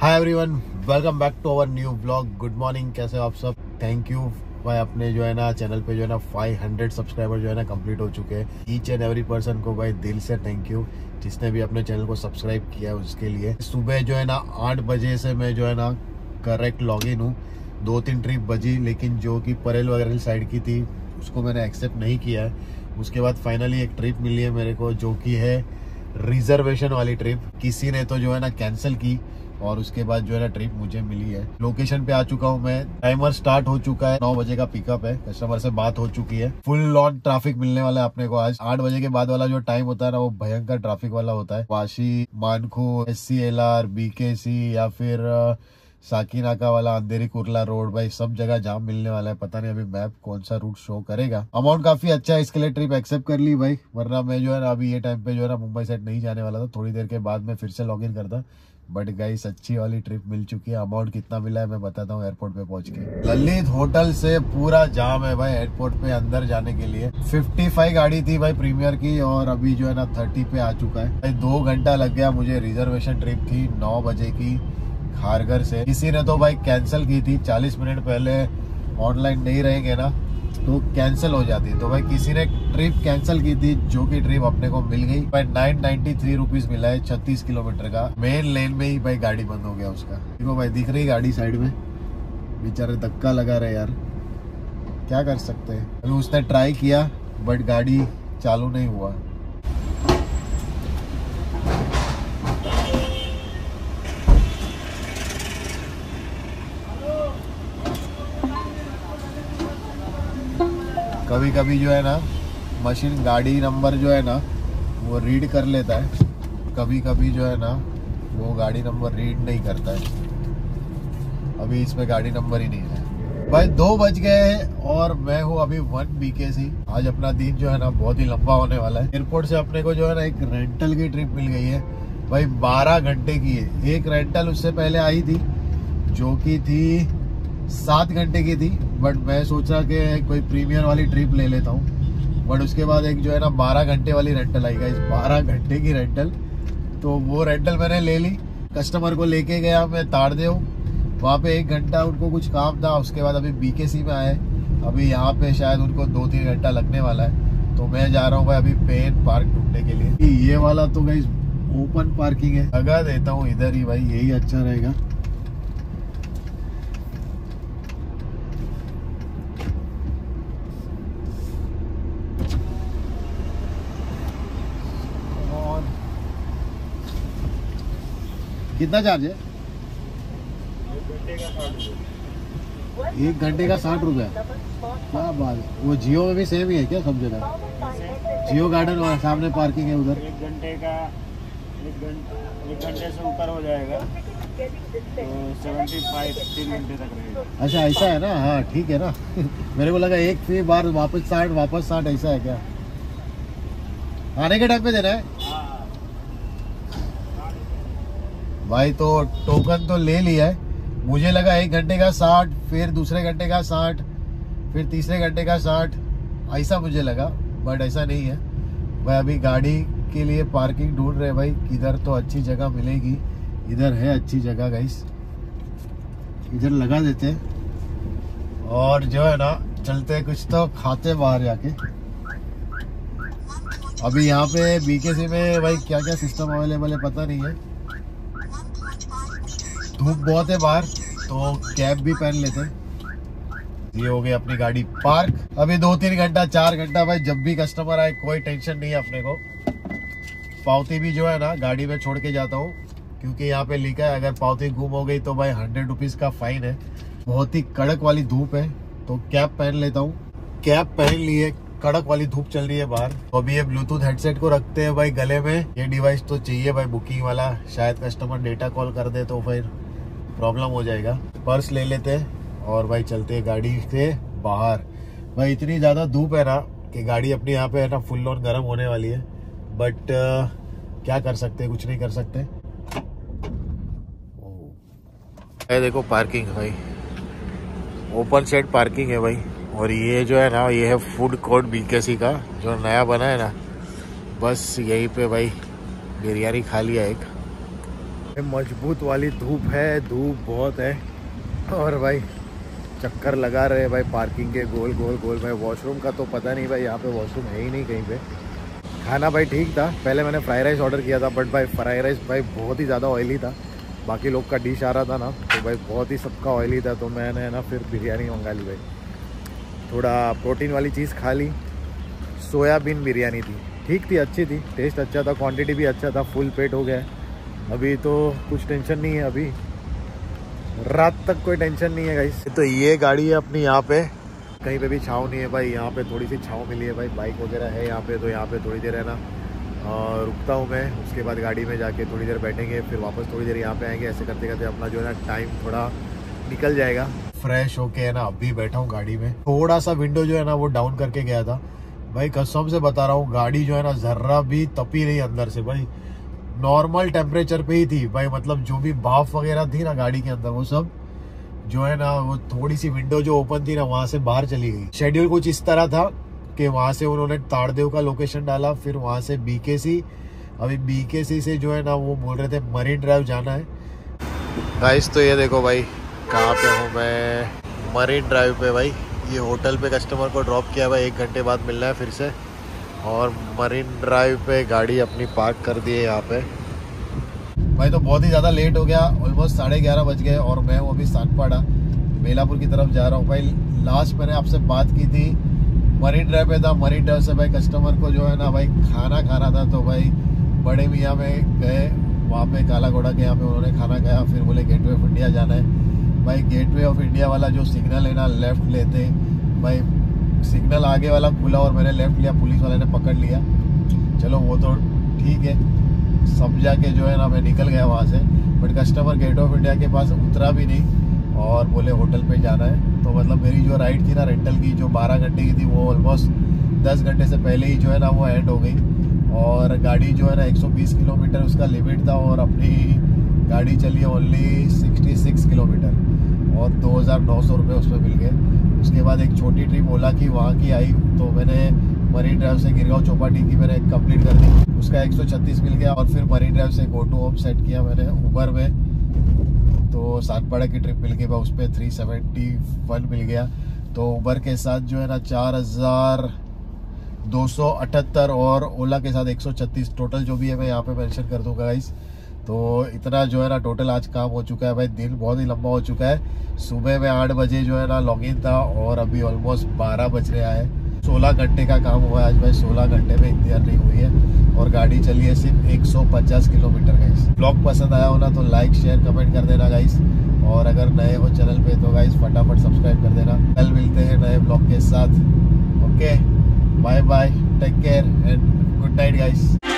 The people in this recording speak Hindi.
Hi everyone, welcome back to our new blog. Good morning, कैसे हो आप सब। थैंक यू भाई, अपने जो है ना चैनल पे जो है ना 500 सब्सक्राइबर जो है ना कंप्लीट हो चुके हैं। ईच एंड एवरी पर्सन को भाई दिल से थैंक यू, जिसने भी अपने चैनल को सब्सक्राइब किया है उसके लिए। सुबह जो है ना 8 बजे से मैं जो है ना करेक्ट लॉग इन हूँ। 2-3 ट्रिप बजी, लेकिन जो कि परेल वगैरह साइड की थी उसको मैंने एक्सेप्ट नहीं किया है। उसके बाद फाइनली एक ट्रिप मिली है मेरे को, जो कि है रिजर्वेशन वाली ट्रिप। किसी ने तो जो है ना कैंसिल की और उसके बाद जो है ना ट्रिप मुझे मिली है। लोकेशन पे आ चुका हूँ मैं। टाइमर स्टार्ट हो चुका है, 9 बजे का पिकअप है। कस्टमर से बात हो चुकी है। फुल ऑन ट्रैफिक मिलने वाला है अपने को आज। 8 बजे के बाद वाला जो टाइम होता है ना, वो भयंकर ट्रैफिक वाला होता है। वाशी, मानखू, SCLR, BKC या फिर साकीनाका वाला अंधेरी कुर्ला रोड, भाई सब जगह जाम मिलने वाला है। पता नहीं अभी मैप कौन सा रूट शो करेगा। अमाउंट काफी अच्छा है, इसके लिए ट्रिप एक्सेप्ट कर ली भाई, वरना मैं जो है ना अभी ये टाइम पे जो है ना मुंबई साइड नहीं जाने वाला था। थोड़ी देर के बाद मैं फिर से लॉग इन करता, बट गाइस अच्छी वाली ट्रिप मिल चुकी है। अमाउंट कितना मिला है मैं बताता हूँ एयरपोर्ट पे पहुंच के। ललित होटल से पूरा जाम है भाई एयरपोर्ट पे अंदर जाने के लिए। 55 गाड़ी थी भाई प्रीमियर की, और अभी जो है ना 30 पे आ चुका है भाई। 2 घंटा लग गया मुझे। रिजर्वेशन ट्रिप थी 9 बजे की खारघर से। किसी ने तो भाई कैंसिल की थी 40 मिनट पहले। ऑनलाइन नहीं रहेंगे ना तो कैंसिल हो जाती। तो भाई किसी ने ट्रिप कैंसिल की थी, जो कि ट्रिप अपने को मिल गई भाई। 993 रुपीज मिला है 36 किलोमीटर का। मेन लेन में ही भाई गाड़ी बंद हो गया उसका। देखो भाई दिख रही गाड़ी साइड में, बेचारे धक्का लगा रहे यार, क्या कर सकते हैं। अभी उसने ट्राई किया बट गाड़ी चालू नहीं हुआ। कभी कभी जो है ना मशीन गाड़ी नंबर जो है ना वो रीड कर लेता है, कभी कभी जो है ना वो गाड़ी नंबर रीड नहीं करता है। अभी इसमें गाड़ी नंबर ही नहीं है भाई। 2 बज गए और मैं हूँ अभी 1 BKC। आज अपना दिन जो है ना बहुत ही लंबा होने वाला है। एयरपोर्ट से अपने को जो है ना एक रेंटल की ट्रिप मिल गई है भाई, 12 घंटे की है। एक रेंटल उससे पहले आई थी जो कि थी 7 घंटे की थी, बट मैं सोचा कि कोई प्रीमियर वाली ट्रिप ले लेता हूँ। बट उसके बाद एक जो है ना 12 घंटे वाली रेंटल आई। इस 12 घंटे की रेंटल, तो वो रेंटल मैंने ले ली। कस्टमर को लेके गया मैं ताड़देव, वहाँ पे 1 घंटा उनको कुछ काम था। उसके बाद अभी BKC में आए। अभी यहाँ पे शायद उनको 2-3 घंटा लगने वाला है। तो मैं जा रहा हूँ भाई अभी पेन पार्क ढूंढने के लिए। ये वाला तो गाइस ओपन पार्किंग है, लगा देता हूँ इधर ही भाई, यही अच्छा रहेगा। कितना चार्ज है? 1 घंटे का 60 रुपया। क्या बात है। वो जियो में भी सेम ही है क्या सब जगह? जियो गार्डन सामने पार्किंग है उधर। 1 घंटे का 1 घंटे से ऊपर हो जाएगा तो 75 3 घंटे तक रहेगा। अच्छा ऐसा है ना, हाँ ठीक है ना। मेरे को लगा एक फिर बार वापस 60 ऐसा है क्या? आने के टाइम पे देना है भाई। तो टोकन तो ले लिया है। मुझे लगा 1 घंटे का 60, फिर दूसरे घंटे का 60, फिर तीसरे घंटे का 60, ऐसा मुझे लगा, बट ऐसा नहीं है भाई। अभी गाड़ी के लिए पार्किंग ढूंढ रहे भाई, किधर तो अच्छी जगह मिलेगी। इधर है अच्छी जगह गाइस, इधर लगा देते हैं और जो है ना चलते कुछ तो खाते बाहर जाके। अभी यहाँ पे BKC में भाई क्या क्या सिस्टम अवेलेबल है पता नहीं है। धूप बहुत है बाहर, तो कैप भी पहन लेते हैं। ये हो गई अपनी गाड़ी पार्क। अभी 2-3 घंटा 4 घंटा भाई, जब भी कस्टमर आए कोई टेंशन नहीं है अपने को। पावती भी जो है ना गाड़ी में छोड़ के जाता हूँ, क्योंकि यहाँ पे लिखा है अगर पावती गुम हो गई तो भाई 100 रुपीज का फाइन है। बहुत ही कड़क वाली धूप है तो कैप पहन लेता हूँ। कैप पहन लिए, कड़क वाली धूप चल रही है बाहर। तो अभी ये ब्लूटूथ हेडसेट को रखते हैं भाई गले में। ये डिवाइस तो चाहिए भाई बुकिंग वाला, शायद कस्टमर डेटा कॉल कर दे तो फिर प्रॉब्लम हो जाएगा। पर्स ले लेते हैं और भाई चलते हैं गाड़ी से बाहर। भाई इतनी ज़्यादा धूप है ना कि गाड़ी अपनी यहाँ पे है ना फुल ऑन गर्म होने वाली है, बट क्या कर सकते हैं, कुछ नहीं कर सकते। देखो पार्किंग भाई, ओपन सेट पार्किंग है भाई। और ये जो है ना, ये है फूड कोर्ट BKC का जो नया बना है ना, बस यहीं पे भाई बिरयानी खा लिया एक। मजबूत वाली धूप है, धूप बहुत है। और भाई चक्कर लगा रहे भाई पार्किंग के गोल गोल गोल। भाई वॉशरूम का तो पता नहीं भाई, यहाँ पे वॉशरूम है ही नहीं कहीं पे। खाना भाई ठीक था, पहले मैंने फ्राई राइस ऑर्डर किया था, बट भाई फ्राई राइस भाई बहुत ही ज़्यादा ऑयली था। बाकी लोग का डिश आ रहा था ना, तो भाई बहुत ही सबका ऑयली था, तो मैंने ना फिर बिरयानी मंगा ली भाई। थोड़ा प्रोटीन वाली चीज़ खा ली। सोयाबीन बिरयानी थी, ठीक थी, अच्छी थी, टेस्ट अच्छा था, क्वांटिटी भी अच्छा था, फुल पेट हो गया। अभी तो कुछ टेंशन नहीं है, अभी रात तक कोई टेंशन नहीं है गाइस। तो ये गाड़ी है अपनी, यहाँ पे कहीं पे भी छाँव नहीं है भाई। यहाँ पे थोड़ी सी छाँव मिली है भाई, बाइक वगैरह है यहाँ पे, तो यहाँ पे थोड़ी देर है ना रुकता हूँ मैं। उसके बाद गाड़ी में जाके थोड़ी देर बैठेंगे, फिर वापस थोड़ी देर यहाँ पे आएंगे। ऐसे करते करते अपना जो है ना टाइम थोड़ा निकल जाएगा। फ्रेश होके है ना अभी बैठा हूँ गाड़ी में। थोड़ा सा विंडो जो है ना वो डाउन करके गया था भाई, कसम से बता रहा हूँ, गाड़ी जो है ना जर्रा भी तपी नहीं अंदर से भाई, नॉर्मल टेम्परेचर पे ही थी भाई। मतलब जो भी भाप वगैरह थी ना गाड़ी के अंदर, वो सब जो है ना, वो थोड़ी सी विंडो जो ओपन थी ना वहां से बाहर चली गई। शेड्यूल कुछ इस तरह था कि वहां से उन्होंने ताड़देव का लोकेशन डाला, फिर वहां से बीकेसी, अभी बीकेसी से जो है ना वो बोल रहे थे मरीन ड्राइव जाना है। गाइस तो ये देखो भाई कहाँ पे हूँ मैं, मरीन ड्राइव पे भाई। ये होटल पे कस्टमर को ड्रॉप किया भाई, 1 घंटे बाद मिलना है फिर से। और मरीन ड्राइव पे गाड़ी अपनी पार्क कर दी है यहाँ पे भाई। तो बहुत ही ज़्यादा लेट हो गया, ऑलमोस्ट 11:30 बज गए, और मैं वो अभी सातपाड़ा बेलापुर की तरफ जा रहा हूँ भाई। लास्ट मैंने आपसे बात की थी मरीन ड्राइव पे था, मरीन ड्राइव से भाई कस्टमर को जो है ना भाई खाना खाना था, तो भाई बड़े मियाँ में गए वहाँ पे काला घोड़ा के यहाँ पे उन्होंने खाना खाया। फिर बोले गेटवे ऑफ इंडिया जाना है भाई। गेटवे ऑफ इंडिया वाला जो सिग्नल है ना, लेफ्ट लेते भाई, सिग्नल आगे वाला खुला और मैंने लेफ्ट लिया, पुलिस वाले ने पकड़ लिया। चलो वो तो ठीक है, समझा के जो है ना मैं निकल गया वहाँ से। But customer gate of India के पास उतरा भी नहीं और बोले होटल पे जाना है। तो मतलब मेरी जो राइड थी ना रेंटल की, जो 12 घंटे की थी, वो ऑलमोस्ट 10 घंटे से पहले ही जो है ना वो एंड हो गई। और गाड़ी जो है ना 120 किलोमीटर उसका लिमिट था, और अपनी गाड़ी चली ओनली 66 किलोमीटर, और 2,900 रुपये उसमें मिल गए। उसके बाद एक छोटी ट्रिप ओला की वहाँ की आई, तो मैंने मरीन ड्राइव से गिरगांव चौपाटी की मैंने कंप्लीट कर दी, उसका 136 मिल गया। और फिर मरीन ड्राइव से गो टू होम सेट किया मैंने उबर में, तो सातपाड़ा की ट्रिप मिल गई, उस पर 371 मिल गया। तो उबर के साथ जो है ना 4,278 और ओला के साथ 136, टोटल जो भी है मैं यहाँ पे मेंशन कर दूंगा गाइस। तो इतना जो है ना टोटल आज काम हो चुका है भाई। दिन बहुत ही लंबा हो चुका है। सुबह में 8 बजे जो है ना लॉगिन था, और अभी ऑलमोस्ट 12 बज रहा है। 16 घंटे का काम हुआ है आज भाई, 16 घंटे में इतनी अर्निंग हुई है, और गाड़ी चली है सिर्फ 150 किलोमीटर गाइस। ब्लॉग पसंद आया हो ना तो लाइक शेयर कमेंट कर देना गाइस, और अगर नए हो चैनल पे तो गाइस फटाफट सब्सक्राइब कर देना। कल मिलते हैं नए ब्लॉग के साथ। Okay, bye bye, take care and good night guys.